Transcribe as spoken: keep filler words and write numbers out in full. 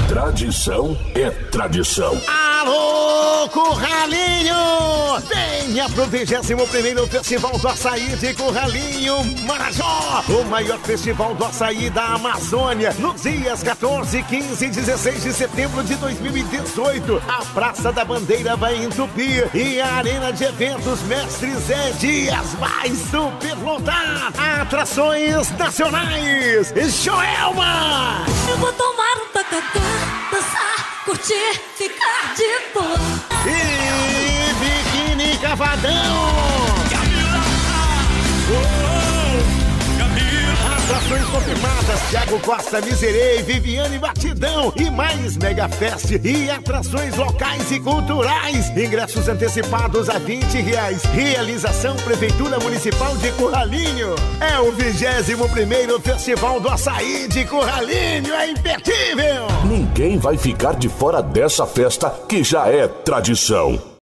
Tradição é tradição. Alô, Curralinho! Venha pro vigésimo primeiro Festival do Açaí de Curralinho, Marajó, o maior festival do açaí da Amazônia, nos dias quatorze, quinze e dezesseis de setembro de dois mil e dezoito. A Praça da Bandeira vai entupir e a Arena de Eventos Mestre Zé Dias vai superlotar. Atrações nacionais, Joelma! Eu vou tomar um tacacá, dançar, curtir, ficar de boa. E Biquíni Cavadão! Atrações confirmadas: Thiago Costa, Miserei, Viviane Batidão e mais Mega Fest e atrações locais e culturais. Ingressos antecipados a vinte reais. Realização Prefeitura Municipal de Curralinho. É o vigésimo primeiro Festival do Açaí de Curralinho. É imperdível! Ninguém vai ficar de fora dessa festa que já é tradição.